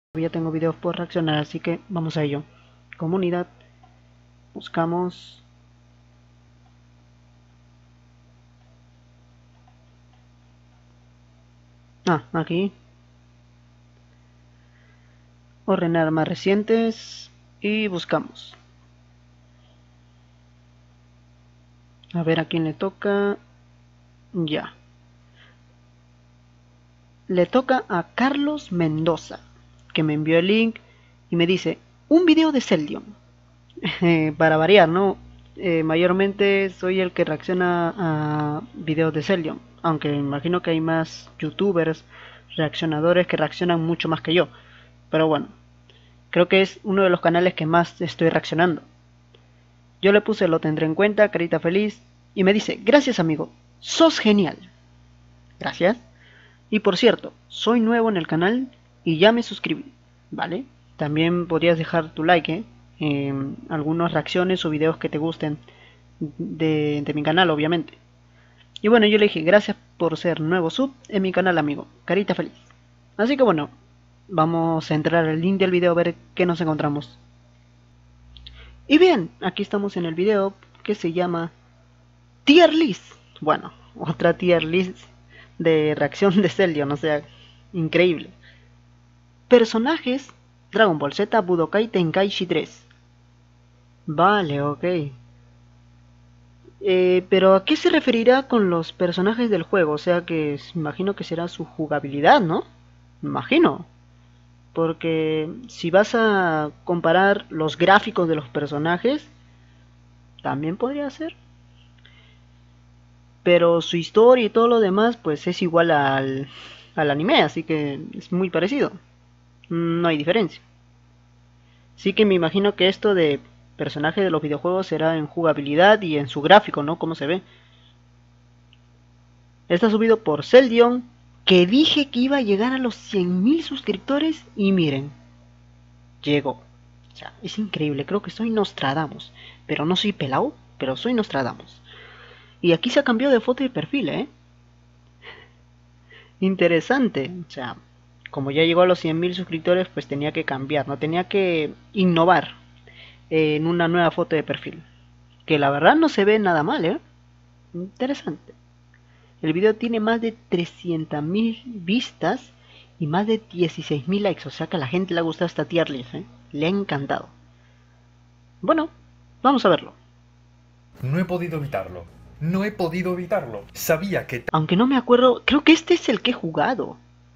Todavía tengo videos por reaccionar, así que vamos a ello. Comunidad, buscamos. Aquí. Ordenar más recientes y buscamos. A ver a quién le toca. Ya. Le toca a Carlos Mendoza, que me envió el link y me dice: un video de Celdion. Para variar, ¿no? Mayormente soy el que reacciona a videos de Celdion, aunque me imagino que hay más youtubers, reaccionadores que reaccionan mucho más que yo. Pero bueno, creo que es uno de los canales que más estoy reaccionando. Yo le puse lo tendré en cuenta, carita feliz, y me dice: gracias amigo, sos genial. Gracias. Y por cierto, soy nuevo en el canal y ya me suscribí, ¿vale? También podrías dejar tu like, algunas reacciones o videos que te gusten de mi canal, obviamente. Y bueno, yo le dije: gracias por ser nuevo sub en mi canal, amigo, carita feliz. Así que bueno, vamos a entrar al link del video a ver qué nos encontramos. Y bien, aquí estamos en el video que se llama Tier List. Bueno, otra tier list de reacción de Celdion, o sea, increíble. Personajes: Dragon Ball Z Budokai Tenkaichi 3. Vale, ok. Pero ¿a qué se referirá con los personajes del juego? O sea que imagino que será su jugabilidad, ¿no? Imagino. Porque si vas a comparar los gráficos de los personajes, también podría ser. Pero su historia y todo lo demás, pues es igual al anime, así que es muy parecido. No hay diferencia. Sí que me imagino que esto de personaje de los videojuegos será en jugabilidad y en su gráfico, ¿no? Cómo se ve. Está subido por Celdion, que dije que iba a llegar a los 100.000 suscriptores y miren, llegó. O sea, es increíble, creo que soy Nostradamus. Pero no soy pelao, pero soy Nostradamus. Y aquí se ha cambiado de foto y perfil, ¿eh? Interesante. O sea, como ya llegó a los 100.000 suscriptores, pues tenía que cambiar, ¿no? Tenía que innovar en una nueva foto de perfil. Que la verdad no se ve nada mal, ¿eh? Interesante. El video tiene más de 300.000 vistas y más de 16.000 likes. O sea que a la gente le ha gustado esta tier list, ¿eh? Le ha encantado. Bueno, vamos a verlo. No he podido evitarlo. No he podido evitarlo. Sabía que... Aunque no me acuerdo, creo que este es el que he jugado.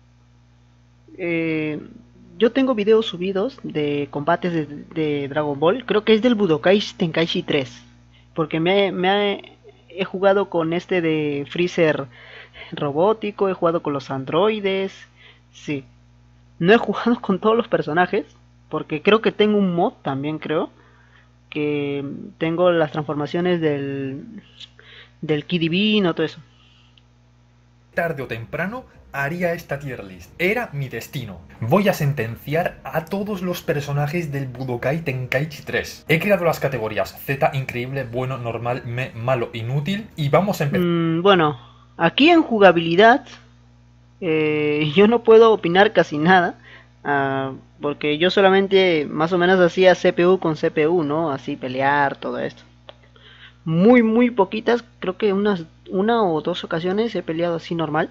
Eh, yo tengo videos subidos de combates de Dragon Ball. Creo que es del Budokai Tenkaichi 3. Porque he jugado con este de Freezer robótico, he jugado con los androides. Sí. No he jugado con todos los personajes. Porque creo que tengo un mod también, creo. Que tengo las transformaciones del Ki Divino, todo eso. tarde o temprano haría esta tier list. Era mi destino. Voy a sentenciar a todos los personajes del Budokai Tenkaichi 3. He creado las categorías Z, increíble, bueno, normal, malo, inútil. Y vamos a empezar. Bueno, aquí en jugabilidad yo no puedo opinar casi nada. Porque yo solamente más o menos hacía CPU con CPU, ¿no? Así pelear, todo esto. Muy poquitas, creo que una o dos ocasiones he peleado así normal.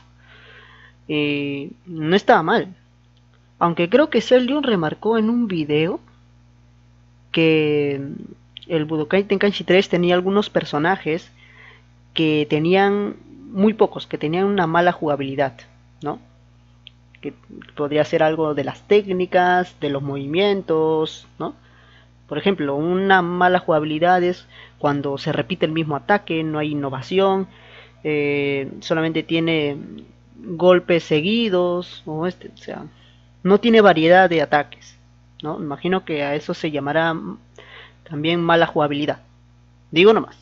No estaba mal. Aunque creo que Celdion remarcó en un video que el Budokai Tenkaichi 3 tenía algunos personajes que tenían muy pocos, que tenían una mala jugabilidad, ¿no? Que podría ser algo de las técnicas, de los movimientos, ¿no? Por ejemplo, una mala jugabilidad es cuando se repite el mismo ataque, no hay innovación, solamente tiene golpes seguidos, o sea, no tiene variedad de ataques, ¿no? Imagino que a eso se llamará también mala jugabilidad. Digo nomás.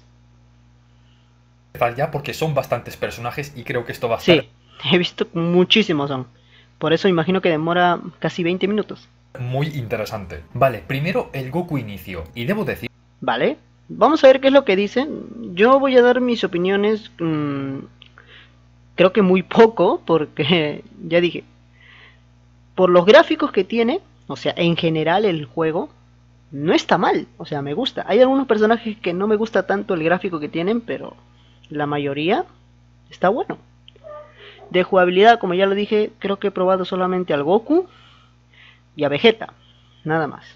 Ya porque son bastantes personajes y creo que esto va a estar Sí, he visto muchísimos son. Por eso imagino que demora casi 20 minutos. muy interesante. Vale, primero el Goku inicio. Y debo decir... ¿Vale? Vamos a ver qué es lo que dicen. Yo voy a dar mis opiniones. Creo que muy poco, porque ya dije. por los gráficos que tiene, o sea, en general el juego no está mal, o sea, me gusta. Hay algunos personajes que no me gusta tanto el gráfico que tienen, pero la mayoría está bueno. De jugabilidad, como ya lo dije, creo que he probado solamente al Goku y a Vegeta, nada más.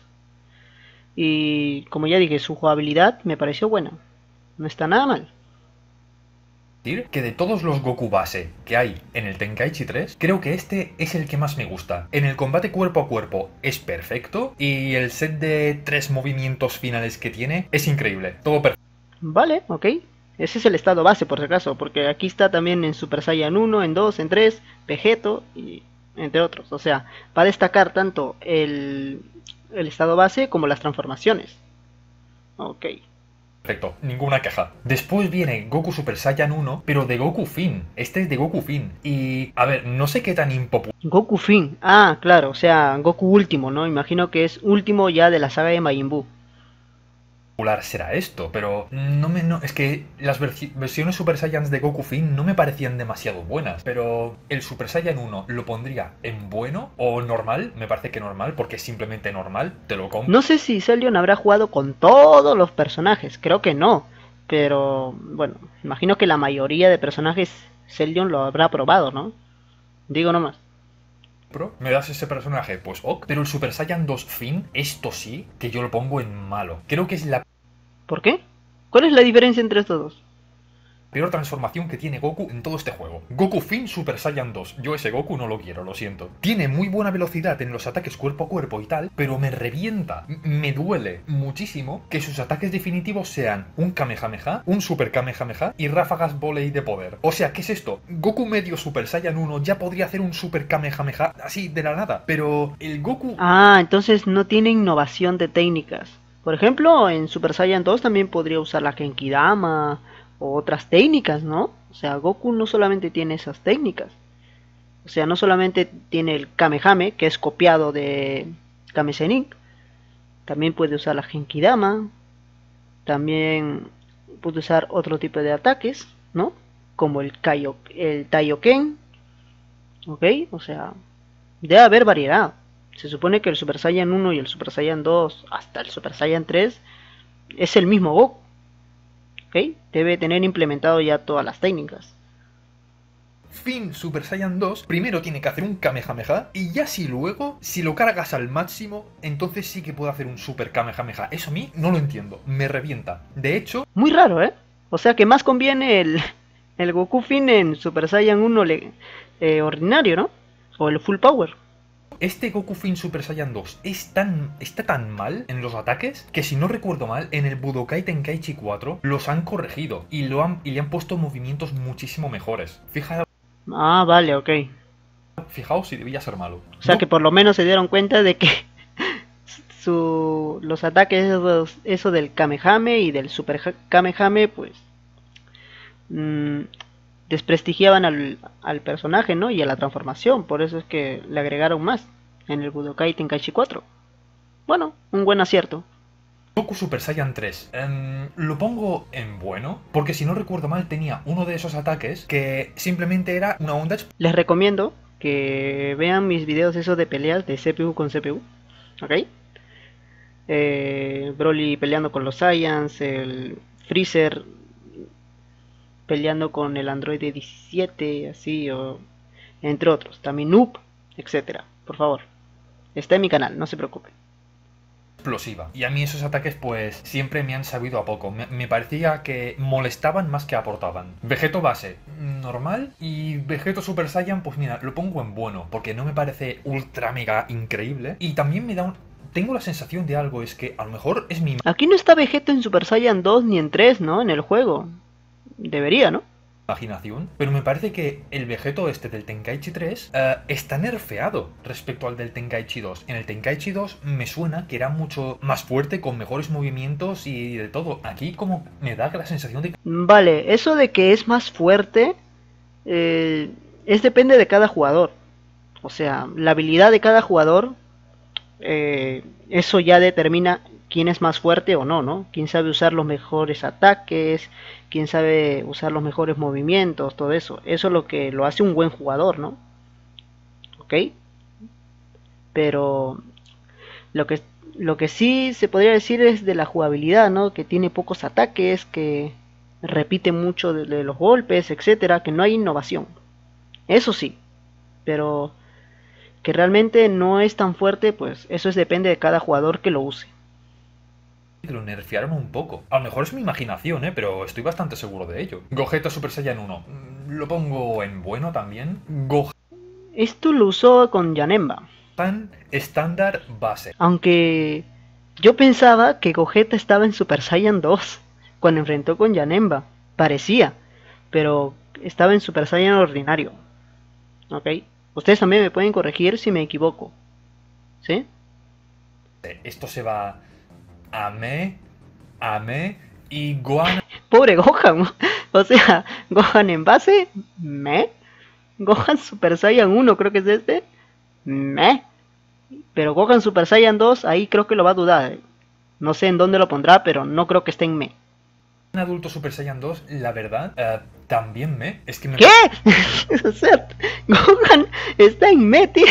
Y como ya dije, su jugabilidad me pareció buena, no está nada mal. Que de todos los Goku base que hay en el Tenkaichi 3, creo que este es el que más me gusta. En el combate cuerpo a cuerpo es perfecto y el set de 3 movimientos finales que tiene es increíble, todo perfecto. Vale, ok. Ese es el estado base por si acaso, porque aquí está también en Super Saiyan 1, en 2, en 3, Vegeto y entre otros. O sea, va a destacar tanto el estado base como las transformaciones. Ok. Perfecto, ninguna queja. Después viene Goku Super Saiyan 1, pero de Goku Fin. Este es de Goku Fin. Y, a ver, no sé qué tan impopular Goku Fin. Ah, claro, o sea, Goku último, ¿no? Imagino que es último ya de la saga de Majin Buu. será esto, pero es que las versiones Super Saiyans de Goku Fin no me parecían demasiado buenas, pero el Super Saiyan 1 lo pondría en bueno o normal, me parece que normal, porque es simplemente normal, te lo compro. No sé si Celion habrá jugado con todos los personajes, creo que no. Pero bueno, imagino que la mayoría de personajes Celion lo habrá probado, ¿no? Digo nomás. ¿Me das ese personaje? Pues ok. Pero el Super Saiyan 2 Fin, esto sí, que yo lo pongo en malo. Creo que es la ¿Por qué? ¿Cuál es la diferencia entre estos dos? peor transformación que tiene Goku en todo este juego. Goku Fin Super Saiyan 2. Yo ese Goku no lo quiero, lo siento. Tiene muy buena velocidad en los ataques cuerpo a cuerpo y tal, pero me revienta. Me duele muchísimo que sus ataques definitivos sean un Kamehameha, un Super Kamehameha y ráfagas volei de poder. O sea, ¿qué es esto? Goku medio Super Saiyan 1 ya podría hacer un Super Kamehameha así de la nada, pero el Goku... Ah, entonces no tiene innovación de técnicas. Por ejemplo, en Super Saiyan 2 también podría usar la Genkidama o otras técnicas, ¿no? O sea, Goku no solamente tiene esas técnicas. O sea, no solamente tiene el Kamehame, que es copiado de Kame Sennin, también puede usar la Genkidama, también puede usar otro tipo de ataques, ¿no? Como el Taiyoken, ¿ok? O sea, debe haber variedad. Se supone que el Super Saiyan 1 y el Super Saiyan 2 hasta el Super Saiyan 3 es el mismo Goku, ¿ok? Debe tener implementado ya todas las técnicas. Fin Super Saiyan 2, primero tiene que hacer un Kamehameha y ya si luego, si lo cargas al máximo, entonces sí que puede hacer un Super Kamehameha. Eso a mí no lo entiendo, me revienta. De hecho... Muy raro, ¿eh? O sea que más conviene el Goku Fin en Super Saiyan 1 ordinario, ¿no? O el Full Power. Este Goku Fin Super Saiyan 2 está tan mal en los ataques que si no recuerdo mal, en el Budokai Tenkaichi 4 los han corregido y le han puesto movimientos muchísimo mejores. Ah, vale, ok. Fijaos si debía ser malo. O sea que por lo menos se dieron cuenta de que los ataques eso del Kamehame y del Super Kamehame, pues mmm, desprestigiaban al personaje, ¿no? Y a la transformación. Por eso es que le agregaron más en el Budokai Tenkaichi 4. Bueno, un buen acierto. Goku Super Saiyan 3. Lo pongo en bueno, porque si no recuerdo mal tenía uno de esos ataques que simplemente era una onda... Les recomiendo que vean mis videos esos de peleas de CPU con CPU, ¿ok? Broly peleando con los Saiyans, el Freezer peleando con el Android 17, así, o entre otros, también Noob, etcétera. Por favor, está en mi canal, no se preocupen. Explosiva. Y a mí esos ataques pues siempre me han sabido a poco. Me parecía que molestaban más que aportaban. Vegeto base, normal. Y Vegeto Super Saiyan, pues mira, lo pongo en bueno, porque no me parece ultra mega increíble. Y también me da un... Tengo la sensación de algo, es que a lo mejor es mi... Aquí no está Vegeto en Super Saiyan 2 ni en 3, ¿no? En el juego. Debería, ¿no? Imaginación, pero me parece que el Vegeto este del Tenkaichi 3 está nerfeado respecto al del Tenkaichi 2. En el Tenkaichi 2 me suena que era mucho más fuerte, con mejores movimientos y de todo. Aquí como me da la sensación de... Vale, eso de que es más fuerte es depende de cada jugador. O sea, la habilidad de cada jugador, eso ya determina quién es más fuerte o no, ¿no? Quién sabe usar los mejores ataques, quién sabe usar los mejores movimientos, todo eso. Eso es lo que lo hace un buen jugador, ¿no? ¿Ok? Pero lo que, lo que sí se podría decir es de la jugabilidad, ¿no? Que tiene pocos ataques, que repite mucho de los golpes, etcétera, que no hay innovación. Eso sí, pero que realmente no es tan fuerte, pues eso depende de cada jugador que lo use. Que lo nerfearon un poco. A lo mejor es mi imaginación, pero estoy bastante seguro de ello. Gogeta Super Saiyan 1. Lo pongo en bueno también. Gohan Esto lo usó con Janemba, estándar base. aunque yo pensaba que Gogeta estaba en Super Saiyan 2 cuando enfrentó con Janemba. Parecía, pero estaba en Super Saiyan ordinario. ¿Ok? Ustedes también me pueden corregir si me equivoco. ¿Sí? Esto se va a Me y Gohan. Pobre Gohan. O sea, Gohan en base, me. Gohan Super Saiyan 1 creo que es este, me. Pero Gohan Super Saiyan 2 ahí creo que lo va a dudar. No sé en dónde lo pondrá, pero no creo que esté en me. Un adulto Super Saiyan 2, la verdad, también es que me... ¿Qué? O sea, Gohan está en me, tío.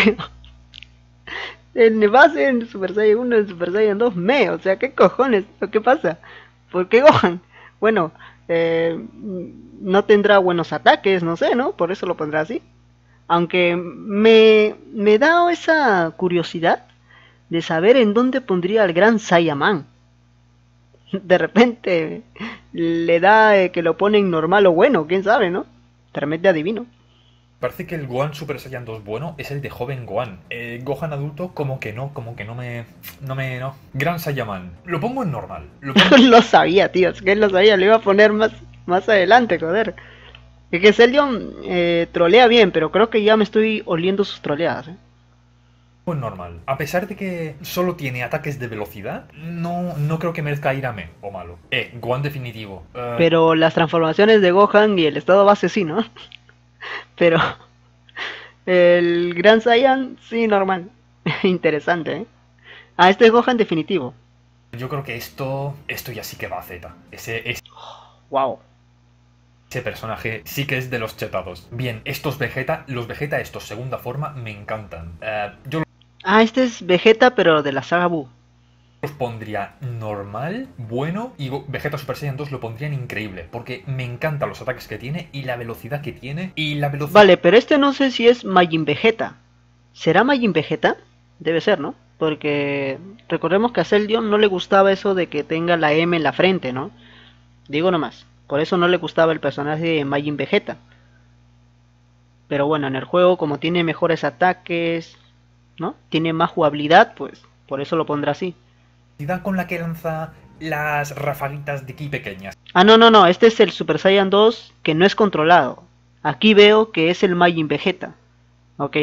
En base en Super Saiyan 1, en Super Saiyan 2, me. O sea, ¿qué cojones? ¿Qué pasa? ¿Por qué Gohan? Bueno, no tendrá buenos ataques, no sé, ¿no? Por eso lo pondrá así. Aunque me da esa curiosidad de saber en dónde pondría al gran Saiyaman. De repente le da que lo ponen normal o bueno, quién sabe, ¿no? De repente adivino. Parece que el Gohan Super Saiyan 2 bueno es el de joven Gohan. Gohan adulto como que no no. Gran Saiyaman. Lo pongo en normal. Lo sabía, tío, es que lo sabía, lo iba a poner más adelante, joder. Es que Celion trolea bien, pero creo que ya me estoy oliendo sus troleadas, ¿eh? En normal. A pesar de que solo tiene ataques de velocidad, no creo que merezca ir a me o malo. Gohan definitivo. Pero las transformaciones de Gohan y el estado base sí, ¿no? Pero el Gran Saiyan sí, normal. Interesante, ¿eh? Ah, este es Gohan definitivo. Yo creo que esto ya sí que va a Z. Wow. Ese personaje sí que es de los chetados. Bien, estos Vegeta, los Vegeta estos segunda forma me encantan. Yo Ah, este es Vegeta, pero de la saga Buu. los pondría normal, bueno, y Vegeta Super Saiyan 2 lo pondría en increíble, porque me encantan los ataques que tiene y la velocidad que tiene y la velocidad... Vale, pero este no sé si es Majin Vegeta. ¿Será Majin Vegeta? Debe ser, ¿no? Porque recordemos que a Celdion no le gustaba eso de que tenga la M en la frente, ¿no? Digo nomás. Por eso no le gustaba el personaje de Majin Vegeta. Pero bueno, en el juego como tiene mejores ataques, ¿no? Tiene más jugabilidad, pues por eso lo pondrá así. velocidad con la que lanza las rafaguitas de ki pequeñas. Ah, no, este es el Super Saiyan 2 que no es controlado. Aquí veo que es el Majin Vegeta. Ok.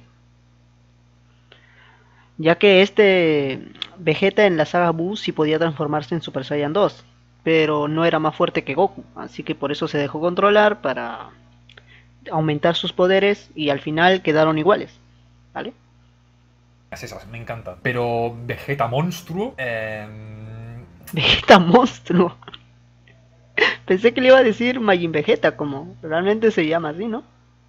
Ya que este Vegeta en la saga Buu sí podía transformarse en Super Saiyan 2, pero no era más fuerte que Goku, así que por eso se dejó controlar para aumentar sus poderes y al final quedaron iguales, ¿vale? Esas, me encanta. Pero Vegeta monstruo... Vegeta monstruo. Pensé que le iba a decir Majin Vegeta, como realmente se llama así, ¿no?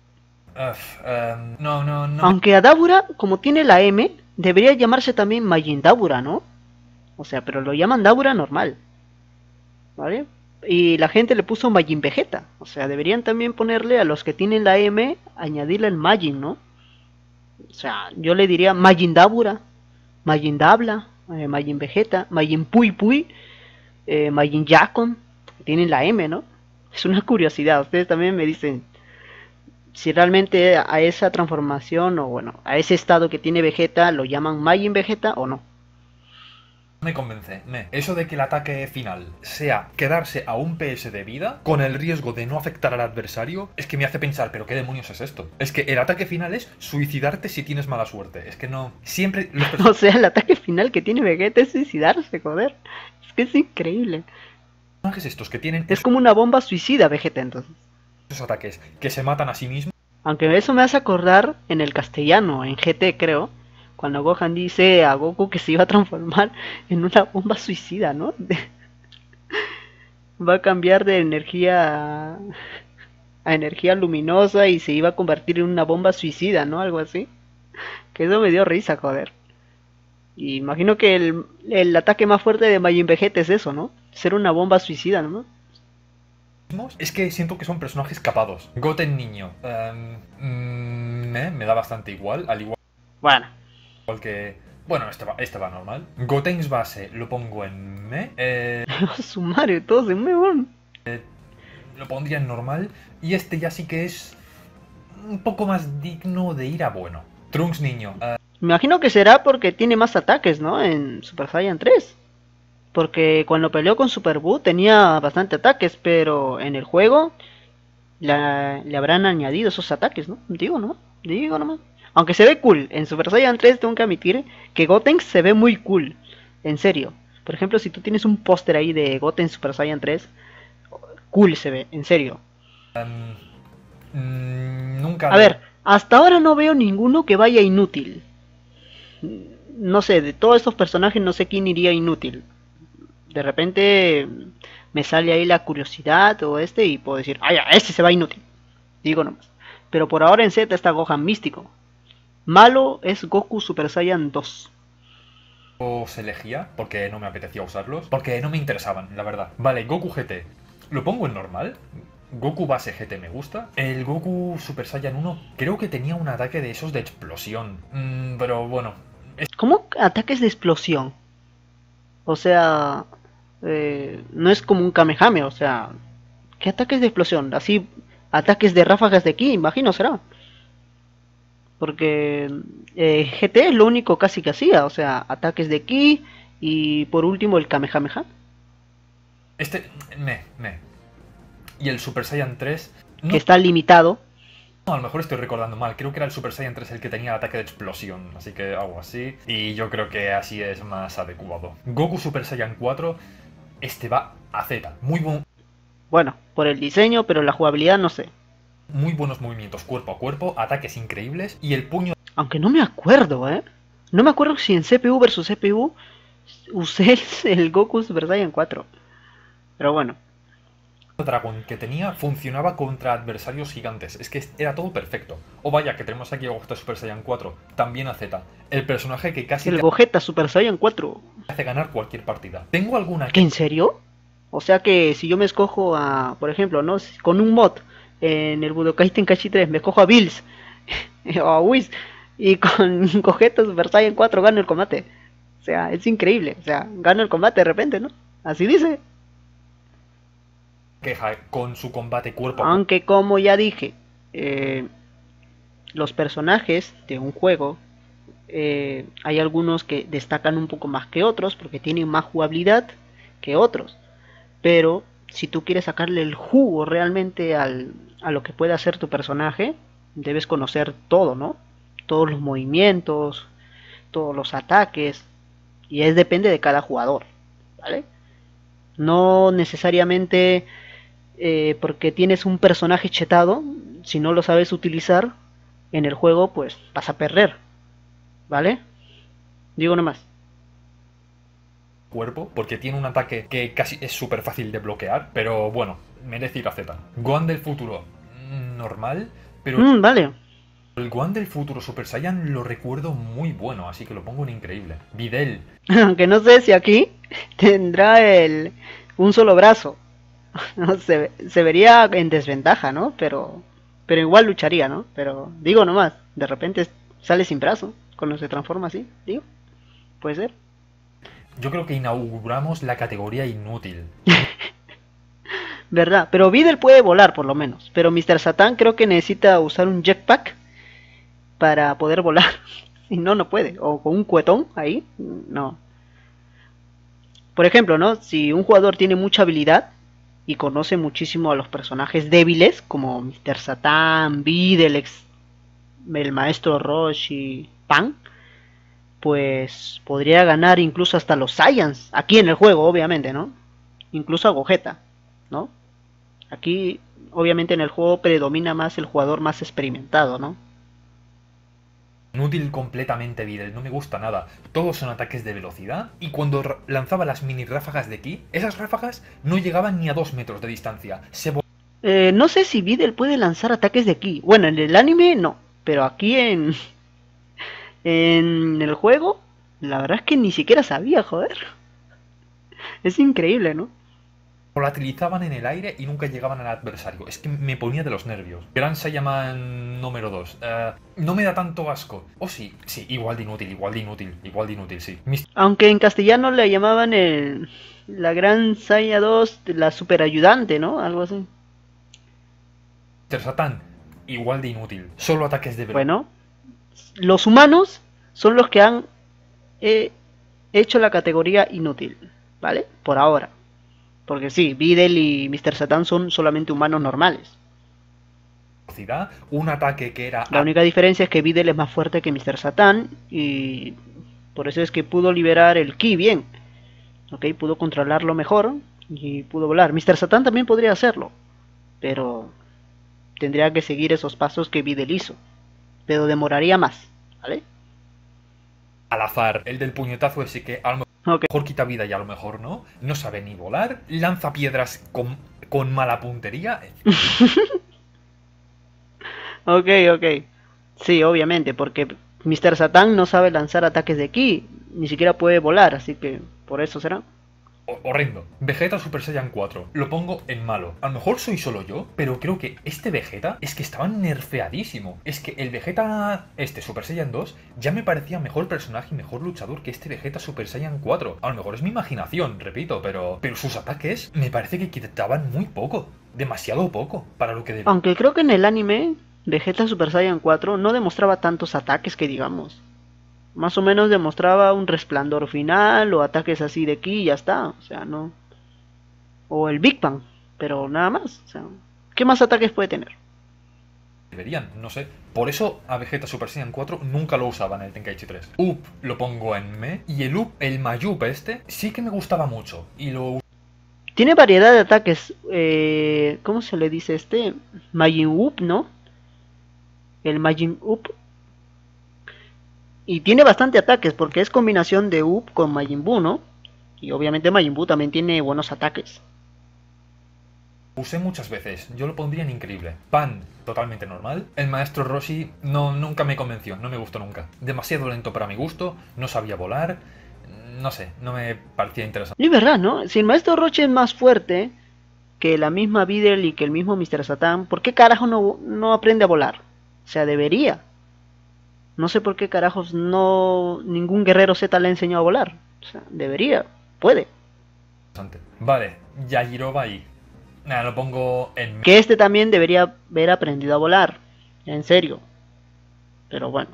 No. Aunque a Dabura, como tiene la M, debería llamarse también Majin Dabura, ¿no? O sea, pero lo llaman Dabura normal, ¿vale? Y la gente le puso Majin Vegeta. O sea, deberían también ponerle a los que tienen la M, añadirle el Majin, ¿no? O sea, yo le diría Majin Dabura, Majin Dabla, Majin Vegeta, Majin Pui Pui, Majin Yakon. Tienen la M, ¿no? Es una curiosidad. Ustedes también me dicen si realmente a esa transformación o bueno, a ese estado que tiene Vegeta lo llaman Majin Vegeta o no. Me convence. Eso de que el ataque final sea quedarse a un PS de vida con el riesgo de no afectar al adversario es que me hace pensar, pero ¿qué demonios es esto? Es que el ataque final es suicidarte si tienes mala suerte. Es que no... Siempre... O sea, el ataque final que tiene Vegeta es suicidarse, joder. Es que es increíble. Los personajes estos que tienen Es como una bomba suicida Vegeta entonces. esos ataques que se matan a sí mismos. Aunque eso me hace acordar en el castellano, en GT creo, cuando Gohan dice a Goku que se iba a transformar en una bomba suicida, ¿no? Va a cambiar de energía a energía luminosa y se iba a convertir en una bomba suicida, ¿no? Algo así. Que eso me dio risa, joder. Y imagino que el ataque más fuerte de Majin Vegeta es eso, ¿no? Ser una bomba suicida, ¿no? Es que siento que son personajes capados. Goten niño. Me da bastante igual, al igual Bueno, que... Bueno, este va normal. Gotenks base lo pongo en me. sumario, todos en me. Lo pondría en normal. Y este ya sí que es un poco más digno de ir a bueno. Trunks niño. Me imagino que será porque tiene más ataques, ¿no? En Super Saiyan 3. Porque cuando peleó con Super Buu tenía bastante ataques, pero en el juego le habrán añadido esos ataques, ¿no? Digo nomás. Aunque se ve cool, en Super Saiyan 3 tengo que admitir que Gotenks se ve muy cool, en serio. Por ejemplo, si tú tienes un póster ahí de Goten Super Saiyan 3, cool se ve, en serio. Nunca... A ver, hasta ahora no veo ninguno que vaya inútil. No sé, de todos estos personajes no sé quién iría inútil. De repente me sale ahí la curiosidad o y puedo decir, ah, ya, este se va inútil. Digo nomás. Pero por ahora en Z está Gohan místico. Malo es Goku Super Saiyan 2. Se elegía porque no me apetecía usarlos. Porque no me interesaban, la verdad. Vale, Goku GT. ¿Lo pongo en normal? Goku base GT me gusta. El Goku Super Saiyan 1 creo que tenía un ataque de esos de explosión. Pero bueno. ¿Cómo ataques de explosión? O sea, no es como un Kamehame, o sea, ¿qué ataques de explosión? Así, ataques de ráfagas de ki, imagino será. Porque GT es lo único casi que hacía, o sea, ataques de ki y por último el Kamehameha. Y el Super Saiyan 3... No, que está limitado. No, a lo mejor estoy recordando mal. Creo que era el Super Saiyan 3 el que tenía el ataque de explosión. Así que algo así. Y yo creo que así es más adecuado. Goku Super Saiyan 4. Este va a Z. Muy buen... Bueno, por el diseño, pero la jugabilidad no sé. Muy buenos movimientos cuerpo a cuerpo. Ataques increíbles. Y el puño... Aunque no me acuerdo, No me acuerdo si en CPU versus CPU usé el Goku Super Saiyan 4. Pero bueno. Dragón que tenía funcionaba contra adversarios gigantes. Es que era todo perfecto. O vaya, que tenemos aquí a Gogeta Super Saiyan 4. También a Z. El personaje que casi... El Gogeta Super Saiyan 4. Hace ganar cualquier partida. Tengo alguna... ¿En serio? O sea que si yo me escojo a... Por ejemplo, ¿no? Con un mod en el Budokai Tenkaichi 3 me escojo a Bills o a Whis y con Gogeta Super Saiyan 4 gano el combate. O sea, es increíble. O sea, gano el combate de repente, ¿no? Así dice. Queja con su combate cuerpo. Aunque como ya dije, los personajes de un juego, hay algunos que destacan un poco más que otros porque tienen más jugabilidad que otros. Pero si tú quieres sacarle el jugo realmente a lo que puede hacer tu personaje, debes conocer todo, ¿no? Todos los movimientos, todos los ataques, y depende de cada jugador, ¿vale? No necesariamente porque tienes un personaje chetado, si no lo sabes utilizar en el juego, pues vas a perder, ¿vale? Digo nomás. Cuerpo, porque tiene un ataque que casi es súper fácil de bloquear, pero bueno, merece ir a Z. Gohan del futuro, normal, pero... Vale. El Gohan del futuro Super Saiyan lo recuerdo muy bueno, así que lo pongo en increíble. Videl. Aunque no sé si aquí tendrá un solo brazo. Se vería en desventaja, ¿no? Pero igual lucharía, ¿no? Pero digo nomás, de repente sale sin brazo cuando se transforma así, digo. Puede ser. Yo creo que inauguramos la categoría inútil. ¿Verdad? Pero Videl puede volar por lo menos. Pero Mr. Satan creo que necesita usar un jetpack para poder volar. Si no, no puede. O con un cuetón ahí, no. Por ejemplo, ¿no? Si un jugador tiene mucha habilidad y conoce muchísimo a los personajes débiles, como Mr. Satan, Videl, el maestro Roshi, Pan, pues podría ganar incluso hasta los Saiyans, aquí en el juego, obviamente, ¿no? Incluso a Gogeta, ¿no? Aquí, obviamente, en el juego predomina más el jugador más experimentado, ¿no? Inútil completamente Videl, no me gusta nada. Todos son ataques de velocidad y cuando lanzaba las mini ráfagas de ki, esas ráfagas no llegaban ni a 2 metros de distancia. No sé si Videl puede lanzar ataques de ki. Bueno, en el anime no, pero aquí En el juego, la verdad es que ni siquiera sabía, joder. Es increíble, ¿no? Volatilizaban en el aire y nunca llegaban al adversario. Es que me ponía de los nervios. Gran Saiyaman número 2. No me da tanto asco. Oh, sí, sí, igual de inútil, igual de inútil, igual de inútil, sí. Aunque en castellano le llamaban la Gran Saya 2, la superayudante, ¿no? Algo así. Mr. Satan, igual de inútil. Solo ataques de velocidad. Bueno, los humanos son los que han hecho la categoría inútil, ¿vale? Por ahora. Porque sí, Videl y Mr. Satan son solamente humanos normales. Un ataque que era... La única diferencia es que Videl es más fuerte que Mr. Satan y por eso es que pudo liberar el ki bien. Ok, pudo controlarlo mejor y pudo volar. Mr. Satan también podría hacerlo, pero tendría que seguir esos pasos que Videl hizo. Pero demoraría más, ¿vale? Al azar, el del puñetazo ese que a lo Okay. mejor quita vida y a lo mejor no. No sabe ni volar. Lanza piedras con mala puntería. Ok, ok. Sí, obviamente, porque Mr. Satan no sabe lanzar ataques de ki, ni siquiera puede volar, así que por eso será. Horrendo. Vegeta Super Saiyan 4. Lo pongo en malo. A lo mejor soy solo yo, pero creo que este Vegeta es que estaba nerfeadísimo. Es que el Vegeta, Super Saiyan 2, ya me parecía mejor personaje y mejor luchador que este Vegeta Super Saiyan 4. A lo mejor es mi imaginación, repito, pero sus ataques me parece que quitaban muy poco. Demasiado poco para lo que debe. Aunque creo que en el anime, Vegeta Super Saiyan 4 no demostraba tantos ataques que digamos. Más o menos demostraba un resplandor final o ataques así de ki y ya está. O sea, no. O el Big Bang, pero nada más. O sea, ¿qué más ataques puede tener? Deberían, no sé. Por eso a Vegeta Super Saiyan 4 nunca lo usaba en el Tenkaichi 3. Up lo pongo en me. Y el Mayup este sí que me gustaba mucho. Y lo... Tiene variedad de ataques. ¿Cómo se le dice este? Majin Up, ¿no? El Majin Up. Y tiene bastante ataques porque es combinación de Up con Majin Buu, ¿no? Y obviamente Majin Buu también tiene buenos ataques. Usé muchas veces, yo lo pondría en increíble. Pan, totalmente normal. El maestro Roshi nunca me convenció, no me gustó nunca. Demasiado lento para mi gusto, no sabía volar, no sé, no me parecía interesante. Y es verdad, ¿no? Si el maestro Roshi es más fuerte que la misma Videl y que el mismo Mr. Satan, ¿por qué carajo no aprende a volar? O sea, debería. No sé por qué carajos ningún guerrero Z le ha enseñado a volar. O sea, debería, puede. Vale, Yajirobai. Nada, lo pongo en... Que este también debería haber aprendido a volar. En serio. Pero bueno.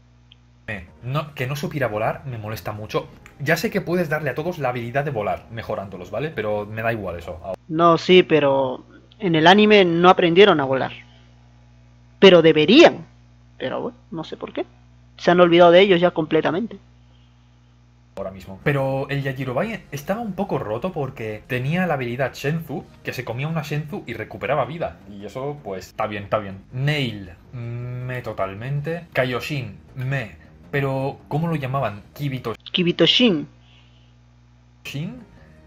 Que no supiera volar me molesta mucho. Ya sé que puedes darle a todos la habilidad de volar, mejorándolos, ¿vale? Pero me da igual eso. No, sí, pero en el anime no aprendieron a volar. Pero deberían. Pero bueno, no sé por qué. Se han olvidado de ellos ya completamente. Ahora mismo. Pero el Yajirobai estaba un poco roto porque tenía la habilidad Shenzu, que se comía una Shenzu y recuperaba vida. Y eso, pues, está bien, está bien. Nail, me totalmente. Kaioshin, me. Pero, ¿cómo lo llamaban? Kibitoshin. Shin.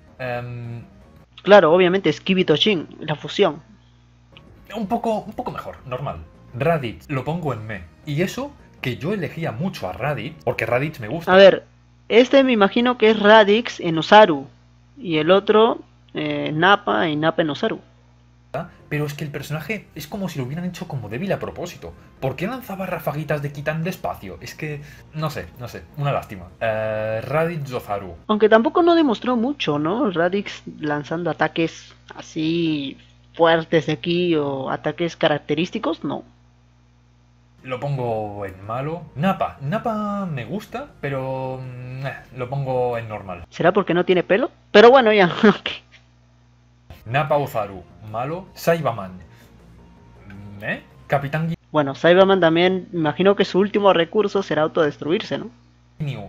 Claro, obviamente es Kibitoshin, la fusión. Un poco mejor, normal. Raditz, lo pongo en me. Y eso, que yo elegía mucho a Raditz, porque Raditz me gusta. A ver, este me imagino que es Radix en Osaru. Y el otro, Nappa y Nappa en Osaru. Pero es que el personaje es como si lo hubieran hecho como débil a propósito. ¿Por qué lanzaba rafaguitas de ki tan despacio? Es que... no sé, una lástima. Raditz Ozaru. Aunque tampoco no demostró mucho, ¿no? Radix lanzando ataques así fuertes de aquí o ataques característicos, no. Lo pongo en malo. Nappa me gusta, pero... lo pongo en normal. ¿Será porque no tiene pelo? Pero bueno, ya. Nappa Ozaru, malo. Saibaman, Capitán Bueno, Cyberman también, imagino que su último recurso será autodestruirse, ¿no? Ginyu,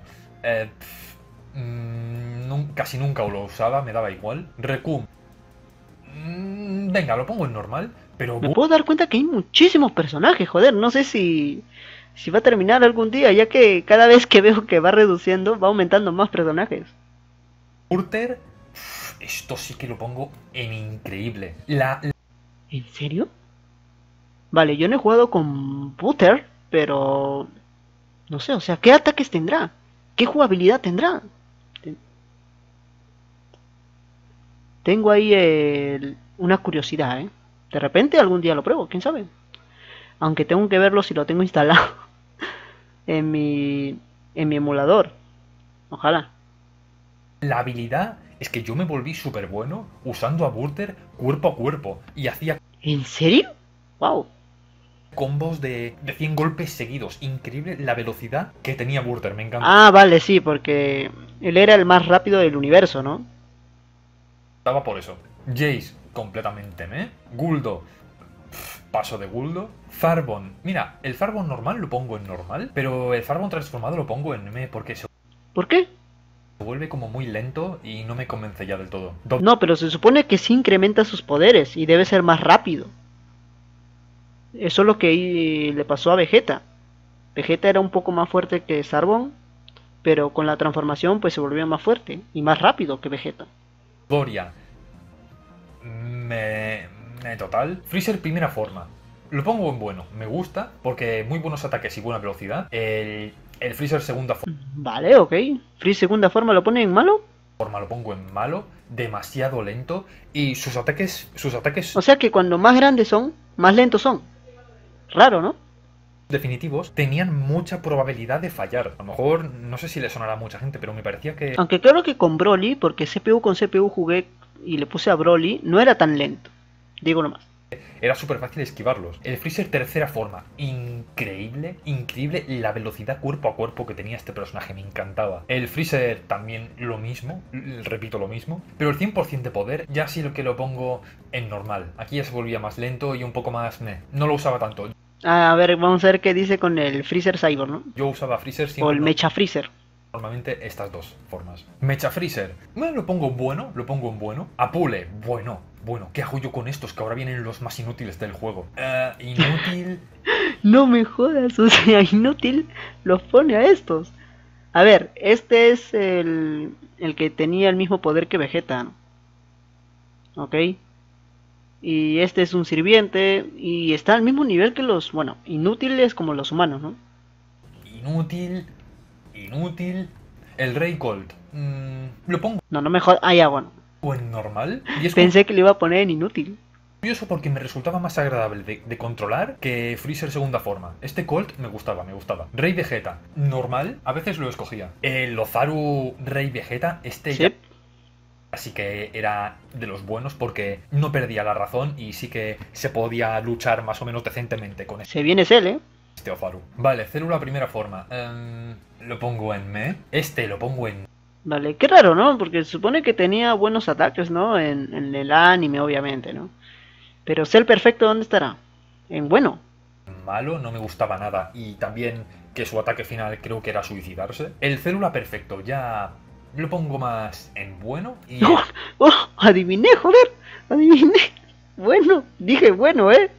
casi nunca lo usaba, me daba igual. Rekum, venga, lo pongo en normal, pero... Me puedo dar cuenta que hay muchísimos personajes, joder, no sé si va a terminar algún día, ya que cada vez que veo que va reduciendo, va aumentando más personajes. Urter, esto sí que lo pongo en increíble. ¿En serio? Vale, yo no he jugado con Butter, pero No sé, o sea, ¿qué ataques tendrá? ¿Qué jugabilidad tendrá? Tengo ahí una curiosidad, ¿eh? De repente algún día lo pruebo, quién sabe. Aunque tengo que verlo si lo tengo instalado en mi emulador. Ojalá. La habilidad es que yo me volví súper bueno usando a Burter cuerpo a cuerpo y hacía ¿En serio? Wow. combos de 100 golpes seguidos. Increíble la velocidad que tenía Burter, me encantaba Ah, vale, sí, porque él era el más rápido del universo, ¿no? por eso. Jace, completamente Guldo, paso de Guldo. Farbon, mira, el Farbon normal lo pongo en normal, pero el Farbon transformado lo pongo en porque se ¿Por qué? vuelve como muy lento y no me convence ya del todo. No, pero se supone que sí incrementa sus poderes y debe ser más rápido. Eso es lo que le pasó a Vegeta. Vegeta era un poco más fuerte que Sarbon, pero con la transformación pues se volvió más fuerte y más rápido que Vegeta. Doria, total. Freezer primera forma. Lo pongo en bueno, me gusta, porque muy buenos ataques y buena velocidad. El Freezer segunda Vale, ok. Free segunda forma lo pone en malo. forma lo pongo en malo, demasiado lento, y sus ataques O sea que cuando más grandes son, más lentos son. Raro, ¿no? definitivos tenían mucha probabilidad de fallar. A lo mejor, no sé si le sonará a mucha gente, pero me parecía que Aunque claro que con Broly, porque CPU con CPU jugué y le puse a Broly, no era tan lento. Digo nomás. era súper fácil esquivarlos. El Freezer tercera forma, increíble, increíble la velocidad cuerpo a cuerpo que tenía este personaje, me encantaba. El Freezer también lo mismo, repito lo mismo, pero el 100% de poder ya sí lo que lo pongo en normal. Aquí ya se volvía más lento y un poco más no lo usaba tanto. A ver, vamos a ver qué dice con el Freezer Cyber, ¿no? Yo usaba Freezer O siempre. el Mecha Freezer. Normalmente estas dos formas. Mecha Freezer. Bueno, lo pongo en bueno. Apule, bueno. ¿Qué hago yo con estos? Que ahora vienen los más inútiles del juego. Inútil. No me jodas, o sea, inútil los pone a estos. A ver, este es el que tenía el mismo poder que Vegeta, ¿no? ¿Ok? Y este es un sirviente y está al mismo nivel que los, bueno, inútiles como los humanos, ¿no? Inútil. El Rey Colt. Lo pongo No, no me jodas. Ah, ya, bueno. en normal. Y es Pensé que le iba a poner en inútil. curioso porque me resultaba más agradable de controlar que Freezer segunda forma. Este Colt me gustaba. Rey Vegeta, normal, a veces lo escogía. El Ozaru Rey Vegeta, este ¿Sí? ya así que era de los buenos porque no perdía la razón y sí que se podía luchar más o menos decentemente con Se viene Cell, ¿eh? este Ozaru. Vale, Célula primera forma. Lo pongo en Este lo pongo en Vale, qué raro, ¿no? Porque se supone que tenía buenos ataques, ¿no? En el anime, obviamente, ¿no? Pero Cell perfecto, ¿dónde estará? En bueno. malo, no me gustaba nada. Y también que su ataque final creo que era suicidarse. El Célula perfecto ya lo pongo más en bueno y ¡Oh! ¡Oh! Adiviné, joder. Adiviné. Bueno, dije bueno, ¿eh?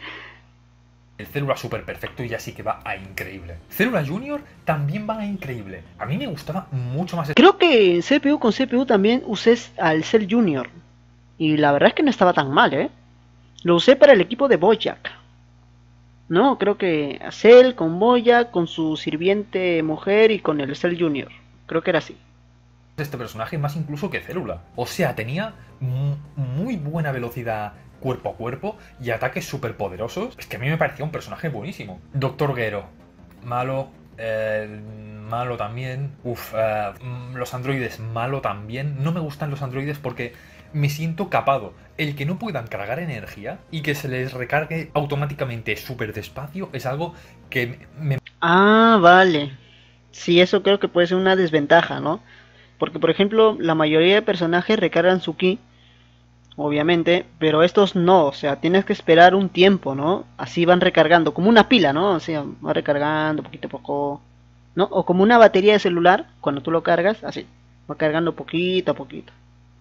el Célula super perfecto ya sí que va a increíble. Célula Junior también va a increíble. A mí me gustaba mucho más. Creo que en CPU con CPU también usé al Cell Junior. Y la verdad es que no estaba tan mal, ¿eh? Lo usé para el equipo de Bojack. No, creo que a Cell con Bojack, con su sirviente mujer y con el Cell Junior. Creo que era así. Este personaje más incluso que Célula. O sea, tenía muy buena velocidad cuerpo a cuerpo y ataques súper poderosos. Es que a mí me parecía un personaje buenísimo. Doctor Gero, malo. Malo también. Los androides, malo también. No me gustan los androides porque me siento capado. El que no puedan cargar energía y que se les recargue automáticamente súper despacio es algo que me... Ah, vale. Sí, eso creo que puede ser una desventaja, ¿no? Porque, por ejemplo, la mayoría de personajes recargan su ki, obviamente, pero estos no, o sea, tienes que esperar un tiempo, ¿no? Así van recargando, como una pila, ¿no? O sea, va recargando poquito a poco, ¿no? O como una batería de celular, cuando tú lo cargas, así, va cargando poquito a poquito.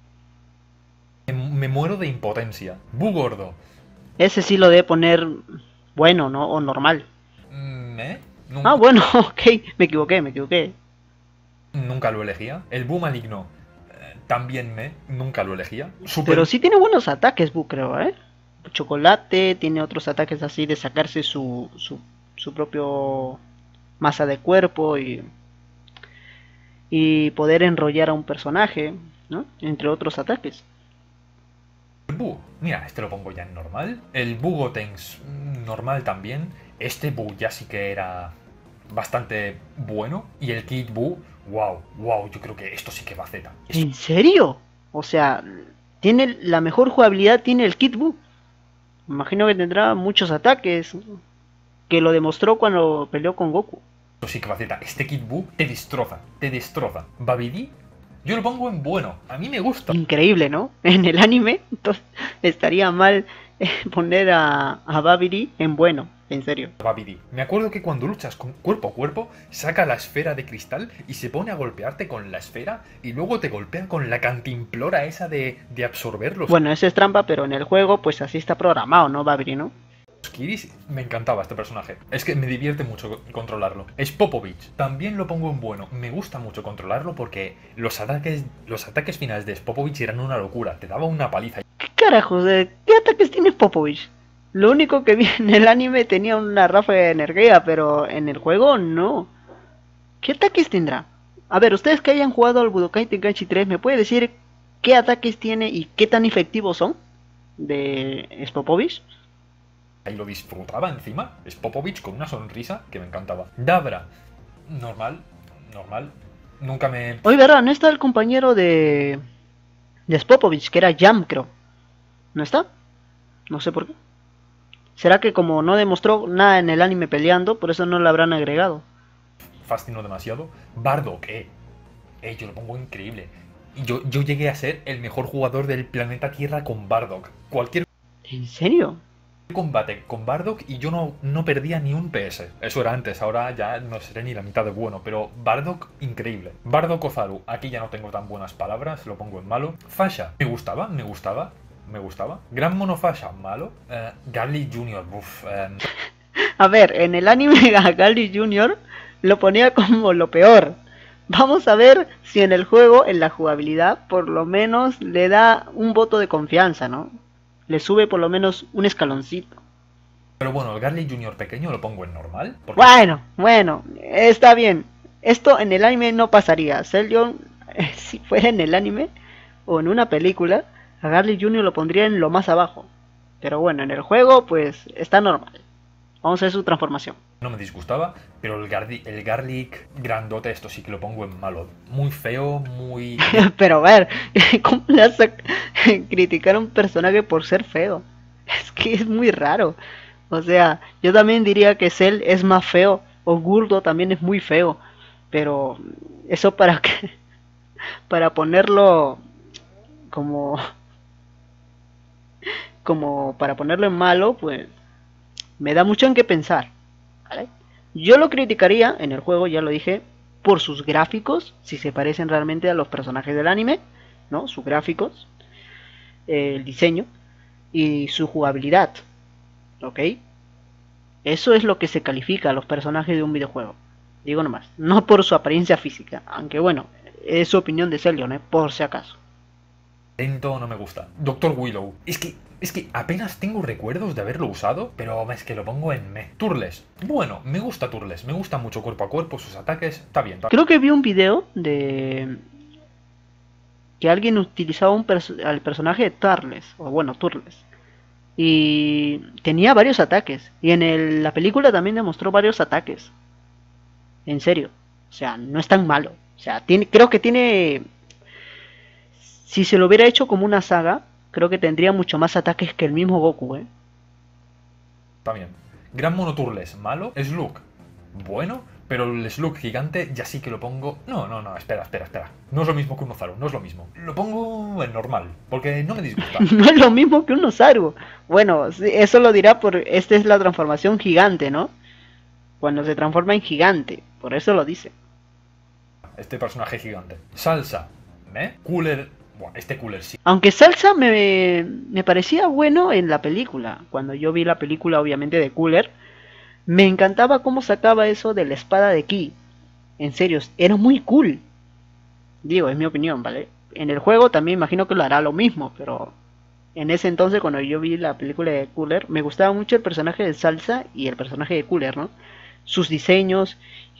me muero de impotencia. Gordo. Ese sí lo debe poner bueno, ¿no? O normal. Nunca, Ah, bueno, ok, me equivoqué. nunca lo elegía. El Bu maligno también nunca lo elegía. Pero sí tiene buenos ataques, Bu, creo, ¿eh? Chocolate tiene otros ataques así de sacarse su propio masa de cuerpo y poder enrollar a un personaje, ¿no? Entre otros ataques. El bug, mira, este lo pongo ya en normal. El Bugotenks normal también. Este bug ya sí que era bastante bueno. Y el Kid Buu, wow, yo creo que esto sí que va a Z. ¿En serio? O sea, tiene la mejor jugabilidad, tiene el Kid Buu. Imagino que tendrá muchos ataques, que lo demostró cuando peleó con Goku. Esto sí que va a Z. Este Kid Buu te destroza, te destroza. Babidi, yo lo pongo en bueno. A mí me gusta. Increíble, ¿no? En el anime, entonces estaría mal poner a Babidi en bueno, en serio. Babidi. Me acuerdo que cuando luchas con cuerpo a cuerpo, saca la esfera de cristal y se pone a golpearte con la esfera y luego te golpea con la cantimplora esa de absorberlos. Bueno, eso es trampa, pero en el juego pues así está programado, ¿no, Babidi, no? Kiris, me encantaba este personaje. Es que me divierte mucho controlarlo. Es Popovich. También lo pongo en bueno. Me gusta mucho controlarlo porque los ataques finales de Popovich eran una locura. Te daba una paliza. ¿Qué carajos? ¿Qué ataques tiene Popovich? Lo único que vi en el anime tenía una ráfaga de energía, pero en el juego no. ¿Qué ataques tendrá? A ver, ustedes que hayan jugado al Budokai Tenkaichi 3, ¿me puede decir qué ataques tiene y qué tan efectivos son de Popovich? Y lo disfrutaba encima. Es Popovich con una sonrisa que me encantaba. Dabra, normal. Nunca me... Oye, ¿verdad? ¿No está el compañero de Popovich, que era Jam, creo? ¿No está? No sé por qué. ¿Será que como no demostró nada en el anime peleando, por eso no lo habrán agregado? Fascinó demasiado. Bardock, yo lo pongo increíble. Yo llegué a ser el mejor jugador del planeta Tierra con Bardock. Cualquier... ¿En serio? combate con Bardock y yo no perdía ni un PS. Eso era antes, ahora ya no seré ni la mitad de bueno, pero Bardock, increíble. Bardock Ozaru, aquí ya no tengo tan buenas palabras, lo pongo en malo. Fasha, me gustaba. Gran Mono Fasha, malo. Garlic Jr., A ver, en el anime a Garlic Jr. lo ponía como lo peor. Vamos a ver si en el juego, en la jugabilidad, por lo menos le da un voto de confianza, ¿no? Le sube por lo menos un escaloncito. Pero bueno, el Garlic Jr. pequeño lo pongo en normal. Porque... Bueno, está bien. Esto en el anime no pasaría. Cellion, si fuera en el anime o en una película, a Garlic Jr. lo pondría en lo más abajo. Pero bueno, en el juego pues está normal. Vamos a ver su transformación. No me disgustaba, pero el Garlic grandote, esto sí que lo pongo en malo. Muy feo, muy... Pero a ver, ¿cómo le vas a criticar a un personaje por ser feo? Es que es muy raro. O sea, yo también diría que Cell es más feo, o Guldo también es muy feo. Pero eso para que... para ponerlo como para ponerlo en malo, pues me da mucho en qué pensar, ¿vale? Yo lo criticaría en el juego, ya lo dije, por sus gráficos, si se parecen realmente a los personajes del anime, ¿no? Sus gráficos, el diseño y su jugabilidad, ¿ok? Eso es lo que se califica a los personajes de un videojuego. Digo nomás, no por su apariencia física, aunque bueno, es su opinión de Cellion, por si acaso. Lento no me gusta. Doctor Willow. Es que apenas tengo recuerdos de haberlo usado, pero es que lo pongo en me. Turles. Bueno, me gusta Turles. Me gusta mucho cuerpo a cuerpo, sus ataques. Está bien. Creo que vi un video de que alguien utilizaba al personaje de Turles. O bueno, Turles. Y tenía varios ataques. Y en la película también demostró varios ataques. En serio. O sea, no es tan malo. O sea, creo que tiene... Si se lo hubiera hecho como una saga, creo que tendría mucho más ataques que el mismo Goku, ¿eh? Está bien. Gran Mono Turles, malo. Slug, bueno, pero el Slug gigante ya sí que lo pongo... No, espera. No es lo mismo que un Ozaru, no es lo mismo. Lo pongo en normal, porque no me disgusta. No es lo mismo que un Ozaru. Bueno, eso lo dirá por... Esta es la transformación gigante, ¿no? Cuando se transforma en gigante, por eso lo dice. Este personaje gigante. Salsa, Cooler... Bueno, este Cooler sí. Aunque Salsa me parecía bueno en la película. Cuando yo vi la película, obviamente, de Cooler, me encantaba cómo sacaba eso de la espada de Ki. En serio, era muy cool. Digo, es mi opinión, ¿vale? En el juego también imagino que lo hará lo mismo, pero en ese entonces, cuando yo vi la película de Cooler, me gustaba mucho el personaje de Salsa y el personaje de Cooler, ¿no? Sus diseños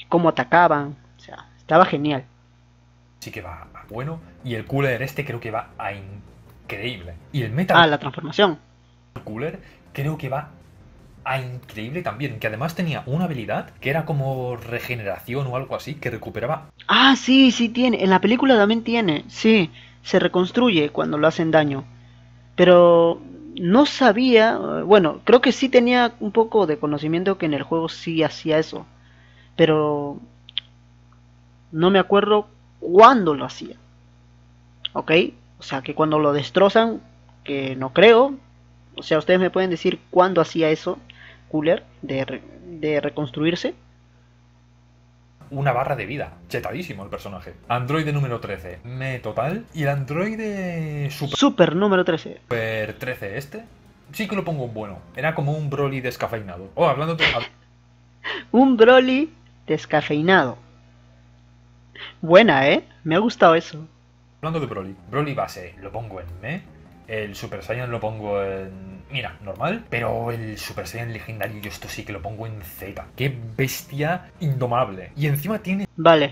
cómo atacaban. O sea, estaba genial. Sí que va a bueno. Y el Cooler este creo que va a increíble. Y el Ah, Metal la transformación. Cooler creo que va a increíble también. Que además tenía una habilidad que era como regeneración o algo así, que recuperaba. Ah, sí, sí tiene. En la película también tiene. Sí, se reconstruye cuando lo hacen daño. Pero no sabía. Bueno, creo que sí tenía un poco de conocimiento que en el juego sí hacía eso. Pero no me acuerdo cuándo lo hacía. ¿Ok? O sea, que cuando lo destrozan, que no creo. O sea, ustedes me pueden decir cuándo hacía eso, Cooler, de reconstruirse. Una barra de vida. Chetadísimo el personaje. Androide número 13. Me total. Y el androide Super número 13. Super 13 este. Sí que lo pongo en bueno. Era como un Broly descafeinado. Oh, Un Broly descafeinado. Buena, ¿eh? Me ha gustado eso. hablando de Broly. Broly base lo pongo en me. El Super Saiyan lo pongo en... Mira, normal. Pero el Super Saiyan legendario yo esto sí que lo pongo en Z. Qué bestia indomable. Y encima tiene... Vale.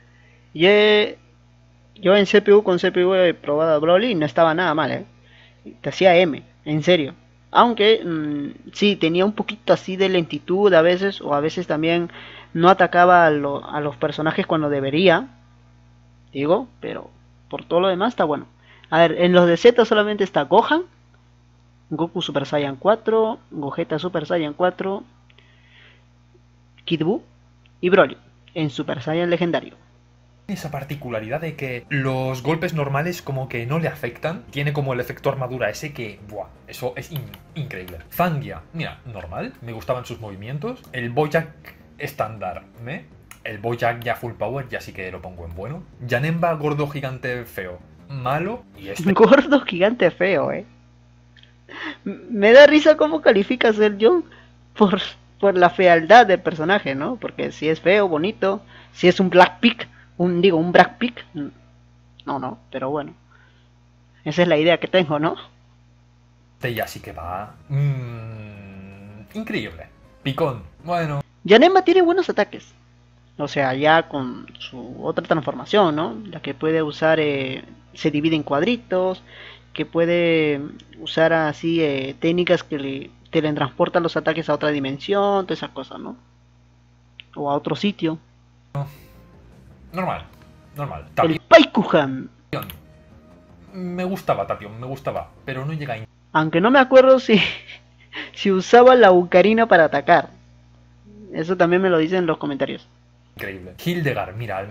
Yo en CPU con CPU he probado a Broly y no estaba nada mal, ¿eh? Te hacía M, en serio. Aunque sí, tenía un poquito así de lentitud a veces, o a veces también no atacaba a los personajes cuando debería, digo, pero por todo lo demás está bueno. A ver, en los de Z solamente está Gohan, Goku Super Saiyan 4, Gogeta Super Saiyan 4, Kid Buu y Broly en Super Saiyan legendario. esa particularidad de que los golpes normales como que no le afectan. Tiene como el efecto armadura ese que... Buah, eso es increíble. Zangia, mira, normal. Me gustaban sus movimientos. El Bojack estándar, El Bojack ya full power, ya sí que lo pongo en bueno. Janemba, gordo, gigante, feo. Malo. Y este... Gordo gigante feo, Me da risa cómo calificas el John por, por la fealdad del personaje, ¿no? Porque si es feo, bonito, si es un Black Pick, un Black Pick, no, pero bueno. Esa es la idea que tengo, ¿no? Este ya sí que va... increíble. Picón. Bueno. Janemba tiene buenos ataques. O sea, ya con su otra transformación, ¿no? La que puede usar, se divide en cuadritos, que puede usar así técnicas que le teletransportan los ataques a otra dimensión, todas esas cosas, ¿no? O a otro sitio. Normal. Normal. El Tapión. Paikuhan. Me gustaba Tapión, me gustaba. Pero no llega a... Aunque no me acuerdo si, si usaba la Ocarina para atacar. Eso también me lo dicen en los comentarios. Increíble. Hildegard, mira,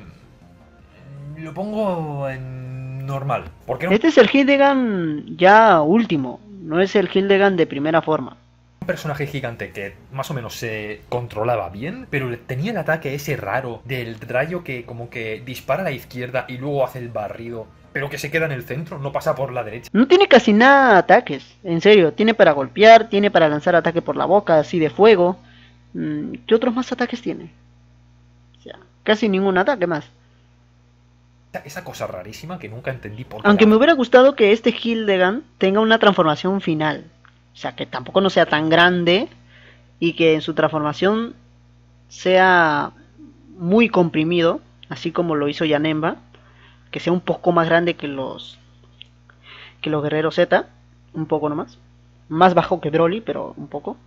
lo pongo en normal. ¿Por qué no? Este es el Hildegard ya último, no es el Hildegard de primera forma. Un personaje gigante que más o menos se controlaba bien, pero tenía el ataque ese raro del rayo que como que dispara a la izquierda y luego hace el barrido, pero que se queda en el centro, no pasa por la derecha. No tiene casi nada de ataques, en serio. Tiene para golpear, tiene para lanzar ataque por la boca, así de fuego. ¿Qué otros más ataques tiene? O sea, casi ningún ataque más. Esa cosa rarísima que nunca entendí por qué. Aunque me hubiera gustado que este Hildegard tenga una transformación final. O sea, que tampoco no sea tan grande y que en su transformación sea muy comprimido, así como lo hizo Janemba, que sea un poco más grande que los guerreros Z, un poco nomás, más bajo que Broly, pero un poco,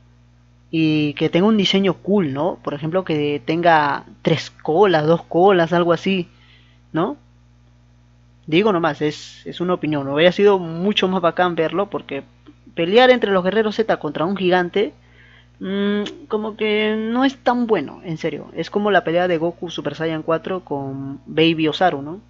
y que tenga un diseño cool, ¿no? Por ejemplo, que tenga 3 colas, 2 colas, algo así, ¿no? Digo nomás, es una opinión. Hubiera sido mucho más bacán verlo porque pelear entre los guerreros Z contra un gigante, como que no es tan bueno, en serio. Es como la pelea de Goku Super Saiyan 4 con Baby Osaru, ¿no?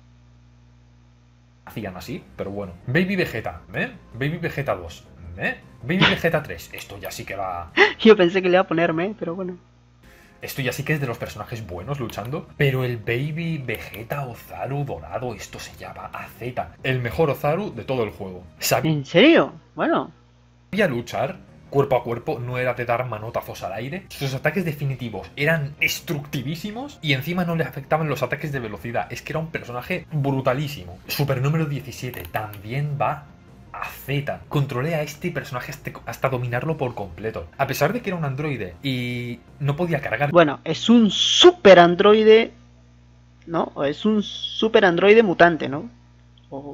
Hacían así, pero bueno. Baby Vegeta, Baby Vegeta 2, Baby Vegeta 3. Esto ya sí que va... Yo pensé que le iba a ponerme, pero bueno. Esto ya sí que es de los personajes buenos luchando. Pero el Baby Vegeta Ozaru dorado, esto se llama AZ. El mejor Ozaru de todo el juego. ¿En serio? Bueno. Sabía luchar cuerpo a cuerpo, no era de dar manotazos al aire. Sus ataques definitivos eran destructivísimos y encima no le afectaban los ataques de velocidad. Es que era un personaje brutalísimo. Super número 17 también va a Z. Controlé a este personaje hasta dominarlo por completo. A pesar de que era un androide y no podía cargar. Bueno, es un super androide, ¿no? O es un super androide mutante, ¿no? O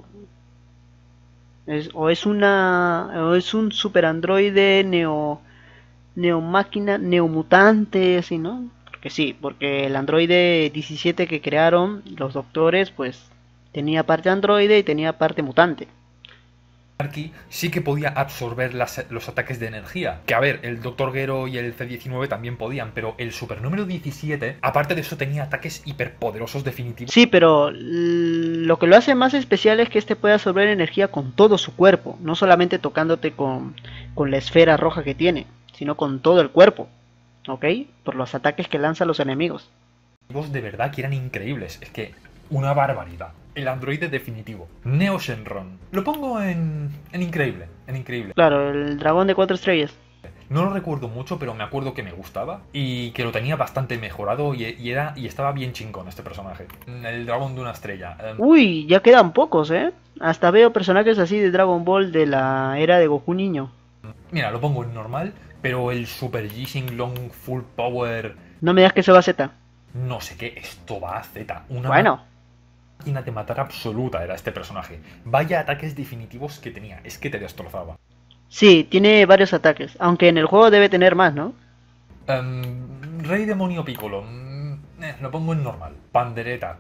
es un super androide neomáquina, neomutante, así, ¿no? Porque sí, porque el androide 17 que crearon los doctores, pues tenía parte androide y tenía parte mutante. Aquí sí que podía absorber los ataques de energía. Que a ver, el Dr. Gero y el C-19 también podían, pero el supernúmero 17, aparte de eso, tenía ataques hiperpoderosos definitivos. Sí, pero lo que lo hace más especial es que este puede absorber energía con todo su cuerpo, no solamente tocándote con la esfera roja que tiene, sino con todo el cuerpo, ¿ok? Por los ataques que lanza a los enemigos. De verdad que eran increíbles, es que una barbaridad. El androide definitivo, Neo Shenron. Lo pongo en increíble, en increíble. Claro, el dragón de 4 estrellas. No lo recuerdo mucho, pero me acuerdo que me gustaba y que lo tenía bastante mejorado y estaba bien chingón este personaje. El dragón de una estrella. Uy, ya quedan pocos, ¿eh? Hasta veo personajes así de Dragon Ball de la era de Goku niño. Mira, lo pongo en normal, pero el Super Jishin Long Full Power... No me digas que se va a Z. No sé qué, esto va a Z. Una Bueno. máquina de matar absoluta era este personaje. Vaya ataques definitivos que tenía, es que te destrozaba. Sí, tiene varios ataques, aunque en el juego debe tener más, ¿no? Rey Demonio Piccolo. Lo pongo en normal. Pandereta.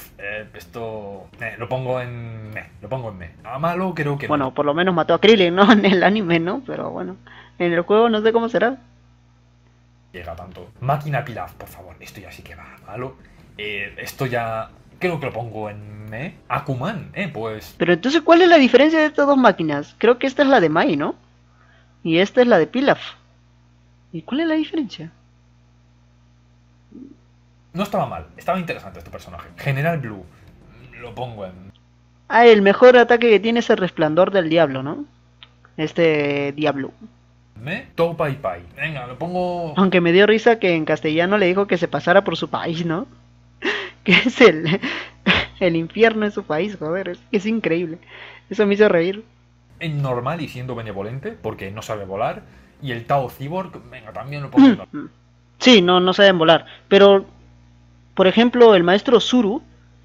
Lo pongo en... lo pongo en me. A malo creo que Bueno, no. por lo menos mató a Krillin, ¿no? En el anime, ¿no? Pero bueno, en el juego no sé cómo será. Llega tanto. Máquina Pilaf, por favor. Esto ya sí que va malo. Esto ya... Creo que lo pongo en me. Akuman, pues... Pero entonces, ¿cuál es la diferencia de estas dos máquinas? Creo que esta es la de Mai, ¿no? Y esta es la de Pilaf. ¿Y cuál es la diferencia? No estaba mal. Estaba interesante este personaje. General Blue. Lo pongo en... Ah, el mejor ataque que tiene es el resplandor del diablo, ¿no? Este Diablo. me. Tou Pai Pai. Venga, lo pongo... Aunque me dio risa que en castellano le dijo que se pasara por su país, ¿no? Que es el infierno en su país, joder, es increíble. Eso me hizo reír. En normal y siendo benevolente, porque no sabe volar. Y el Tao Cyborg, venga, también lo pongo en normal. Sí, no saben volar. Pero, por ejemplo, el maestro Zuru,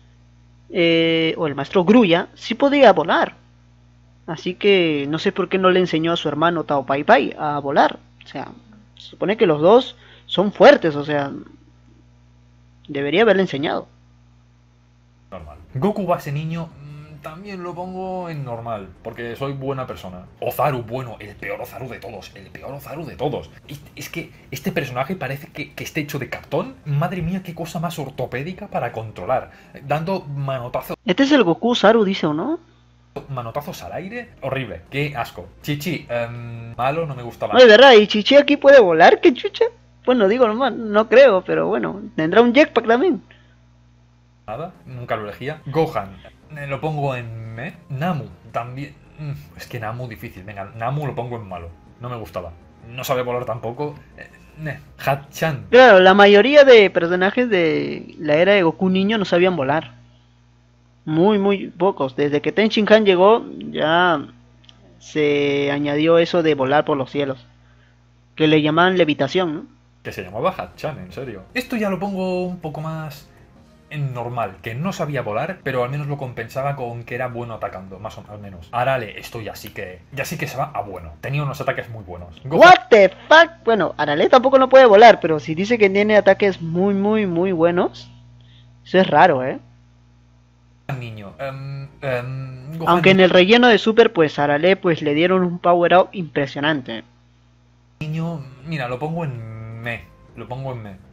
o el maestro Grulla, sí podía volar. Así que no sé por qué no le enseñó a su hermano Tao Pai Pai a volar. O sea, se supone que los dos son fuertes, o sea, debería haberle enseñado. Normal. Goku base niño, también lo pongo en normal, porque soy buena persona. Ozaru, bueno, el peor Ozaru de todos, el peor Ozaru de todos. Es que este personaje parece que esté hecho de cartón. Madre mía, qué cosa más ortopédica para controlar. Dando manotazos. Este es el Goku Saru, dice, ¿o no? Manotazos al aire, horrible, qué asco. Chichi, malo, no me gustaba. No, de verdad, ¿y Chichi aquí puede volar? ¿Qué chucha? Bueno, digo, no creo, pero bueno, tendrá un jetpack también. Nada, nunca lo elegía. Gohan, lo pongo en me. Namu, también. Es que Namu difícil, venga, Namu lo pongo en malo. No me gustaba. No sabe volar tampoco. Hatchan. Claro, la mayoría de personajes de la era de Goku niño no sabían volar. Muy pocos. Desde que Ten Shin Han llegó, ya se añadió eso de volar por los cielos. Que le llamaban levitación, ¿no? Que se llamaba Hatchan, en serio. Esto ya lo pongo un poco más en normal, que no sabía volar, pero al menos lo compensaba con que era bueno atacando, más o menos. Arale, esto ya sí que se va a bueno. Tenía unos ataques muy buenos. What the fuck? Bueno, Arale tampoco no puede volar, pero si dice que tiene ataques muy buenos, eso es raro, ¿eh? Niño, Aunque en el relleno de Super, pues Arale pues le dieron un power up impresionante. Niño, mira, lo pongo en me. Lo pongo en me.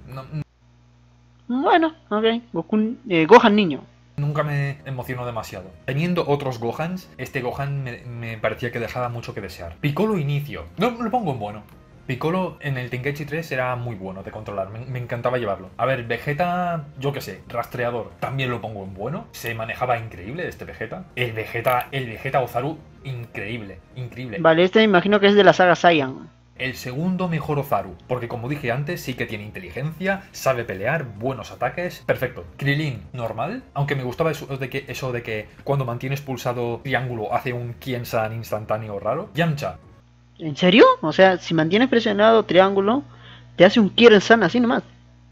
Bueno, ok. Gohan niño. Nunca me emocionó demasiado. Teniendo otros Gohans, este Gohan me parecía que dejaba mucho que desear. Piccolo inicio. No, lo pongo en bueno. Piccolo en el Tenkaichi 3 era muy bueno de controlar, me encantaba llevarlo. A ver, Vegeta, yo qué sé, rastreador, también lo pongo en bueno. Se manejaba increíble este Vegeta. El Vegeta Ozaru, increíble. Vale, este me imagino que es de la saga Saiyan. el segundo mejor Ozaru, porque como dije antes, sí que tiene inteligencia, sabe pelear, buenos ataques, perfecto. Krilin, normal, aunque me gustaba eso de que cuando mantienes pulsado triángulo hace un Kien-san instantáneo raro. Yamcha, ¿En serio? O sea, si mantienes presionado triángulo, te hace un Kieran-san así nomás.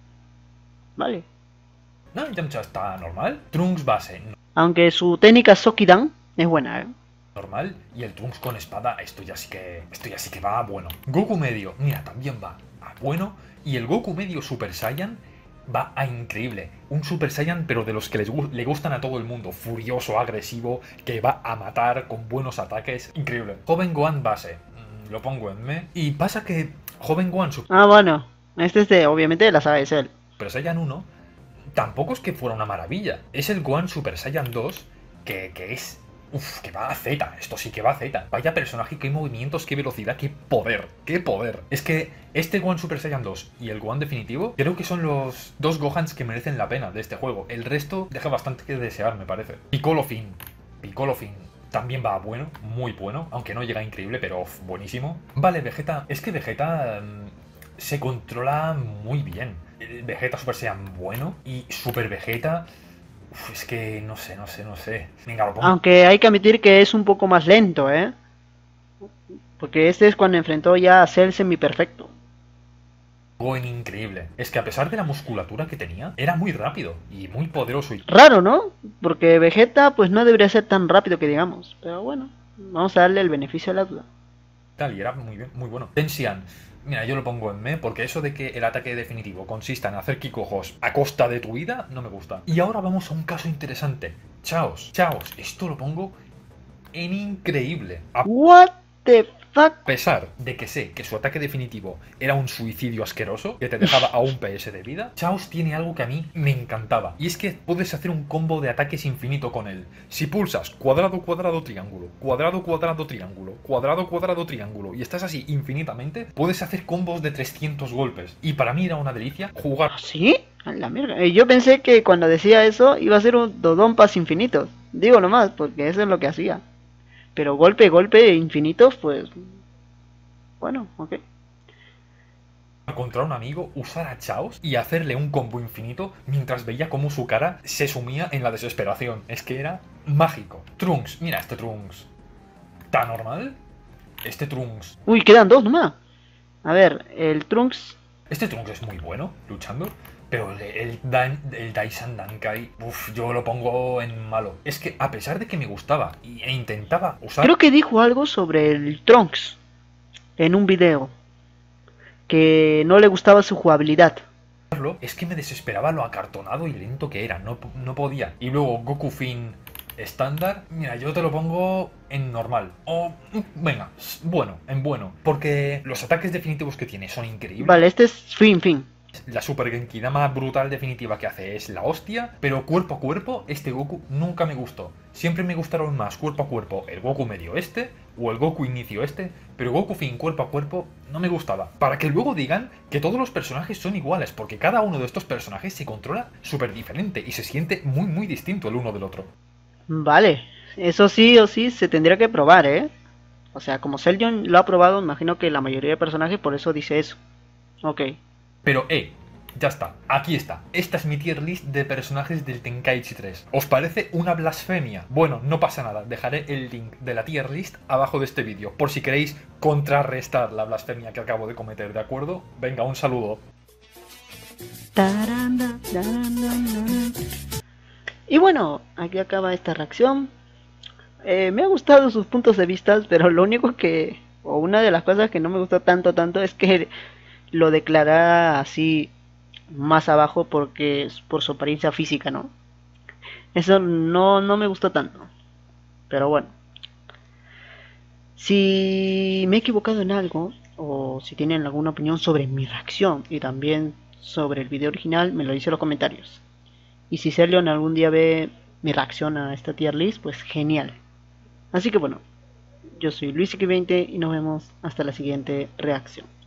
Vale. no, Yamcha está normal. Trunks base, Aunque su técnica Sokidan es buena, ¿eh? normal, y el Trunks con espada, esto ya sí que va a bueno. Goku medio, mira, también va a bueno, y el Goku medio Super Saiyan va a increíble. Un Super Saiyan, pero de los que le gustan a todo el mundo, furioso, agresivo, que va a matar con buenos ataques, increíble. Joven Gohan base, lo pongo en me, y pasa que Joven Gohan Ah, bueno, este es obviamente de la saga de Cell. Super Saiyan 1 tampoco es que fuera una maravilla. Es el Gohan Super Saiyan 2 que es... Uf, que va a Z, esto sí que va a Z. Vaya personaje, qué movimientos, qué velocidad, qué poder, qué poder. Es que este Gohan Super Saiyan 2 y el Gohan definitivo creo que son los dos Gohans que merecen la pena de este juego. El resto deja bastante que desear, me parece. Piccolo Finn también va bueno, muy bueno, aunque no llega increíble, pero buenísimo. Vale, Vegeta, es que Vegeta se controla muy bien. Vegeta Super Saiyan bueno y Super Vegeta... Uf, es que no sé. Venga, lo pongo Aunque hay que admitir que es un poco más lento, ¿eh? Porque este es cuando enfrentó ya a Cell semiperfecto. en increíble. Es que a pesar de la musculatura que tenía, era muy rápido y muy poderoso y Raro, ¿no? Porque Vegeta pues no debería ser tan rápido que digamos. Pero bueno, vamos a darle el beneficio de la duda. tal, y era muy bien, muy bueno. Tensian. Mira, yo lo pongo en me, porque eso de que el ataque definitivo consista en hacer Kikojos a costa de tu vida, no me gusta. Y ahora vamos a un caso interesante. Chaos, esto lo pongo en increíble. A What the fuck? pesar de que sé que su ataque definitivo era un suicidio asqueroso, que te dejaba a un PS de vida, Chaos tiene algo que a mí me encantaba. Y es que puedes hacer un combo de ataques infinito con él. Si pulsas cuadrado, cuadrado, triángulo, cuadrado, cuadrado, triángulo, cuadrado, cuadrado, triángulo, y estás así infinitamente, puedes hacer combos de 300 golpes. Y para mí era una delicia jugar. ¿Sí? A la mierda. Yo pensé que cuando decía eso iba a ser un Dodonpas infinitos. Digo nomás, porque eso es lo que hacía. Pero golpe infinitos, pues... Bueno, ok. Contra un amigo, usar a Chaos y hacerle un combo infinito mientras veía cómo su cara se sumía en la desesperación. Es que era mágico. Trunks, mira este Trunks. ¿Tan normal? Este Trunks. Uy, quedan dos nomás. A ver, el Trunks... Este Trunks es muy bueno luchando. Pero el Daisan Dankai, uff, yo lo pongo en malo. Es que a pesar de que me gustaba e intentaba usar... Creo que dijo algo sobre el Trunks en un video. Que no le gustaba su jugabilidad. Es que me desesperaba lo acartonado y lento que era, no podía. Y luego Goku Finn estándar, mira, yo te lo pongo en normal. O, venga, en bueno. Porque los ataques definitivos que tiene son increíbles. Vale, este es Fin. La Super Genkidama brutal definitiva que hace es la hostia, pero cuerpo a cuerpo, este Goku nunca me gustó. Siempre me gustaron más cuerpo a cuerpo el Goku medio este, o el Goku inicio este, pero Goku Fin cuerpo a cuerpo no me gustaba. Para que luego digan que todos los personajes son iguales, porque cada uno de estos personajes se controla súper diferente y se siente muy distinto el uno del otro. Vale, eso sí o sí se tendría que probar, ¿eh? O sea, como Celjon lo ha probado, imagino que la mayoría de personajes por eso dice eso. Ok. Pero, ya está, aquí está. Esta es mi tier list de personajes del Tenkaichi 3. ¿Os parece una blasfemia? Bueno, no pasa nada, dejaré el link de la tier list abajo de este vídeo, por si queréis contrarrestar la blasfemia que acabo de cometer, ¿de acuerdo? Venga, un saludo. Y bueno, aquí acaba esta reacción. Me ha gustado sus puntos de vista, pero lo único que, o una de las cosas que no me gustó tanto, es que lo declara así más abajo porque es por su apariencia física, ¿no? Eso no me gustó tanto. Pero bueno. Si me he equivocado en algo, o si tienen alguna opinión sobre mi reacción y también sobre el video original, me lo dice en los comentarios. Y si Celion algún día ve mi reacción a esta tier list, pues genial. Así que bueno, yo soy Luisiki20 y nos vemos hasta la siguiente reacción.